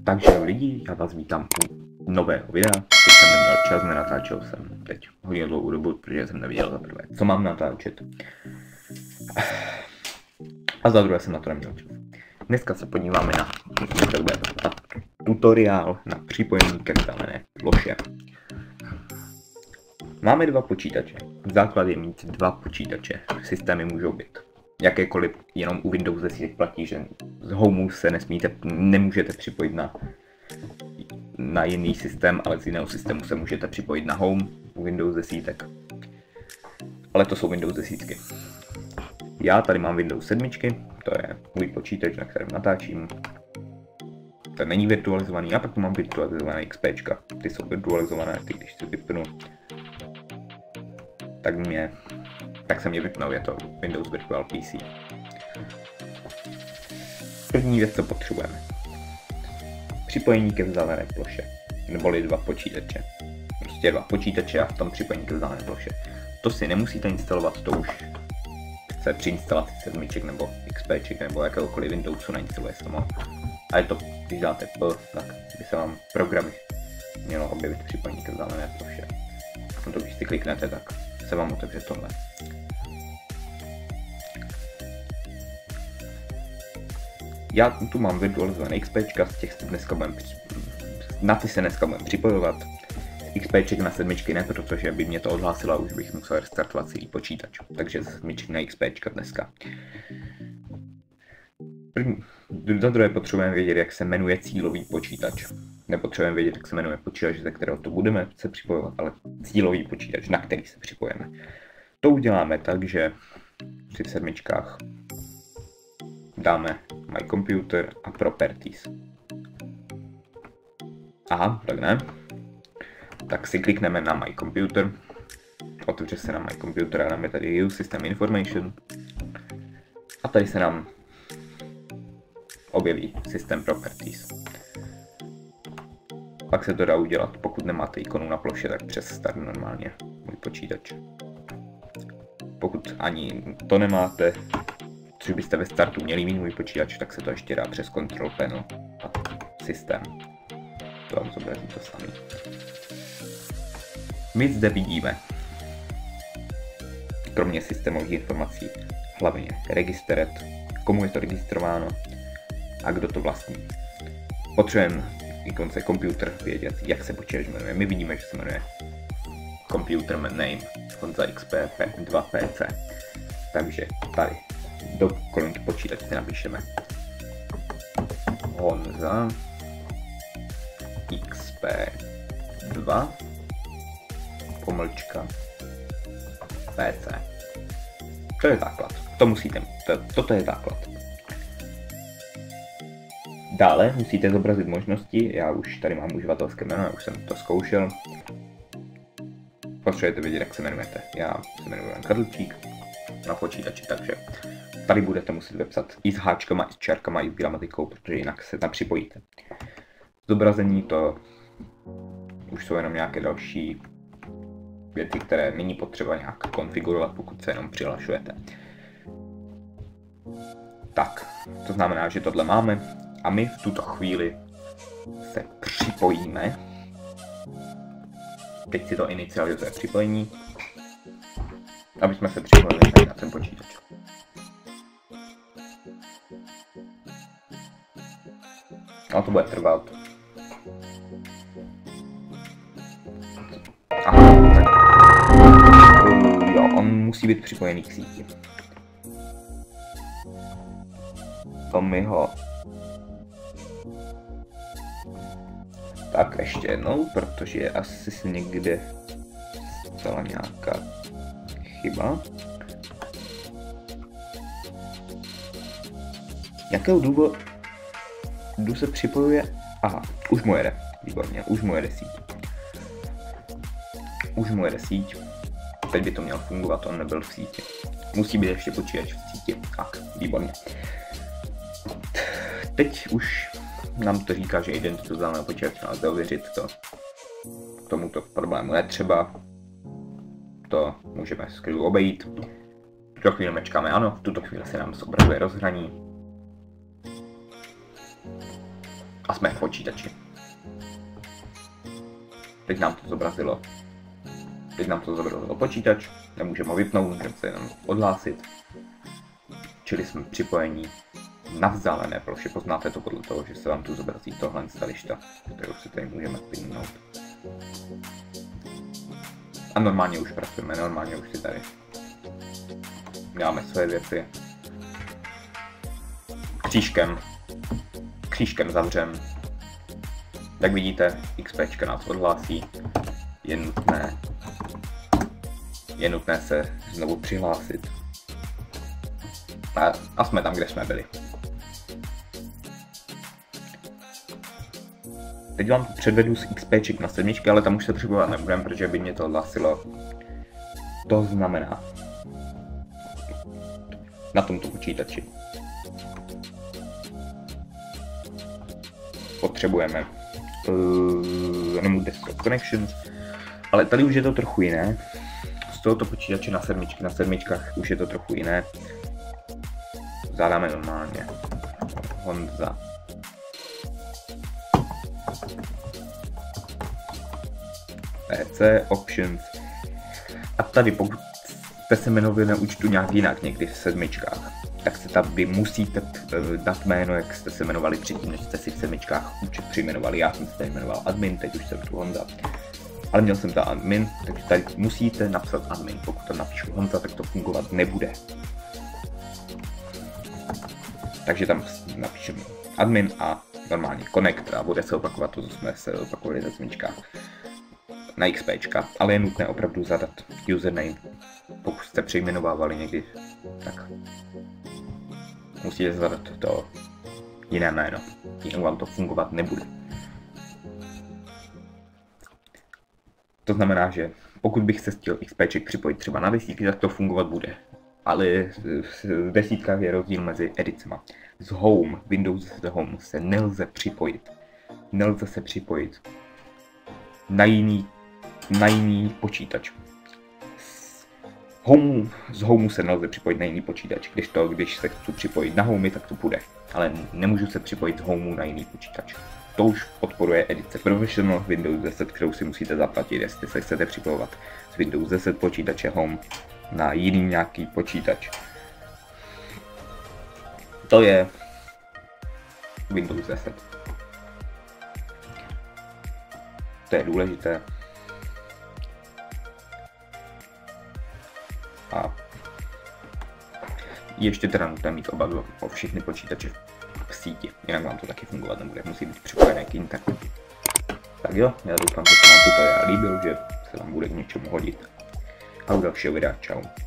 Takže lidi, já vás vítám u nového videa. Teď jsem neměl čas, nenatáčel jsem teď hodně dlouhou dobu, protože jsem nevěděl za prvé, co mám natáčet. A za druhé jsem na to neměl čas. Dneska se podíváme na tutoriál na připojení ke vzdálené ploše. Máme dva počítače. Základ je mít dva počítače. Systémy můžou být jakékoliv, jenom u Windows 10 platí, že z Homeu se nemůžete připojit na jiný systém, ale z jiného systému se můžete připojit na Home u Windows 10. Ale to jsou Windows 10. Já tady mám Windows 7, to je můj počítač, na kterém natáčím. To není virtualizovaný, a pak tu mám virtualizované XPčka. Ty jsou virtualizované, ty když si vypnu, tak se mě vypnou, je to Windows Virtual PC. První věc, co potřebujeme. Připojení ke vzdálené ploše, neboli dva počítače. Prostě dva počítače a v tom připojení ke vzdálené ploše. To si nemusíte instalovat, to už se při instalaci 7 nebo XPček nebo jakéhokoliv Windowsu nainstaluje samo. A je to, když dáte P, tak by se vám programy mělo objevit připojení ke vzdálené ploše. No to když si kliknete, tak se vám otevře tohle. Já tu mám virtualizované XPčka, z těch na ty se dneska budeme připojovat. XPček na 7 ne, protože by mě to odhlásilo a už bych musel restartovat celý počítač. Takže z 7 na XPčka dneska. Za druhé potřebujeme vědět, jak se jmenuje cílový počítač. Nepotřebujeme vědět, jak se jmenuje počítač, ze kterého to budeme se připojovat, ale cílový počítač, na který se připojeme. To uděláme tak, že při 7 dáme My Computer a Properties. Aha, tak ne. Tak si klikneme na My Computer. Otevře se na My Computer a dáme tady Use System Information. A tady se nám objeví System Properties. Pak se to dá udělat, pokud nemáte ikonu na ploše, tak přes Start normálně můj počítač. Pokud ani to nemáte, což byste ve startu měli mít můj počítač, tak se to ještě dá přes Control Panel a systém. To vám zobrazí to samý. My zde vidíme, kromě systémových informací, hlavně registret, komu je to registrováno a kdo to vlastní. Potřebujeme ikonce Computer vědět, jak se počítač jmenuje. My vidíme, že se jmenuje Computer Name Honza XP 2 PC. Takže tady do kolonky počítače napíšeme Honza XP 2 pomlčka PC. To je základ. To musíte mít. Toto je základ. Dále musíte zobrazit možnosti. Já už tady mám uživatelské jméno, já už jsem to zkoušel. Potřebujete vědět, jak se jmenujete. Já se jmenuji Jan Kadlčík na počítači, takže tady budete muset vypsat i s háčkama, i s čárkama, i s gramatikou, protože jinak se tam připojíte. Zobrazení to už jsou jenom nějaké další věci, které není potřeba nějak konfigurovat, pokud se jenom přihlašujete. Tak, to znamená, že tohle máme a my v tuto chvíli se připojíme. Teď si to inicializuje připojení, aby jsme se připojili na ten počítač. A to bude trvat. Aha, tak. Jo, on musí být připojený k síti. To mi ho... Tak ještě jednou, protože je asi někde stala nějaká chyba. Jakého důvodu se připojuje? Aha, už mu jede, výborně, už mu jede síť. Už mu jede síť. Teď by to mělo fungovat, on nebyl v síti. Musí být ještě počítač v síti. Tak, výborně. Teď už nám to říká, že identitu vzdáleného počítače nelze ověřit, to k tomuto problému netřeba. To můžeme skrylu obejít. V tuto chvíli mečkáme ano, v tuto chvíli se nám zobrazuje rozhraní. A jsme v počítači. Teď nám to zobrazilo. Počítač, nemůžeme ho vypnout, můžeme se jenom odhlásit. Čili jsme připojení na vzdálené ploše. Poznáte to podle toho, že se vám tu zobrazí tohle stališta, kterou si tady můžeme pinnout. A normálně už pracujeme, normálně už si tady děláme své věci. Křížkem zavřem. Jak vidíte, XPčka nás odhlásí. Je nutné se znovu přihlásit. A jsme tam, kde jsme byli. Teď vám předvedu z XPček na 7, ale tam už se připojovat nebudem, protože by mě to odhlásilo. To znamená na tomto počítači potřebujeme Remote Desktop Connections, ale tady už je to trochu jiné. Z tohoto počítače na 7 už je to trochu jiné. Zadáme normálně Honza. PC Options. A tady pokud jste se jmenovali na účtu nějak jinak někdy v 7, tak se tady musíte dát jméno, jak jste se jmenovali předtím, než jste si v 7 účet přejmenovali. Já jsem se tady jmenoval admin, teď už jsem tu Honza. Ale měl jsem tam admin, takže tady musíte napsat admin. Pokud tam napíšu Honza, tak to fungovat nebude. Takže tam napíšeme admin a normálně connect a bude se opakovat to, co jsme se opakovali na 7 na XPčka, ale je nutné opravdu zadat username. Pokud jste přejmenovávali někdy, tak musíte zadat to jiné jméno, jinak vám to fungovat nebude. To znamená, že pokud bych se chtěl XPček připojit třeba na desítky, tak to fungovat bude. Ale v desítkách je rozdíl mezi edicema. Z Home, Windows z Home se nelze připojit. Nelze se připojit na jiný počítač. Z Homeu se nelze připojit na jiný počítač, když se chci připojit na Homey, tak to půjde. Ale nemůžu se připojit z Homeu na jiný počítač. To už podporuje edice Professional Windows 10, kterou si musíte zaplatit, jestli se chcete připojovat z Windows 10 počítače Home na jiný nějaký počítač. To je Windows 10. To je důležité. A ještě teda nutné mít o všechny počítače v síti, jinak vám to taky fungovat nebude, musí být připojené k internetu. Tak jo, já doufám, že se vám tutoriál líbil, že se vám bude k něčemu hodit. A u dalšího videa, čau.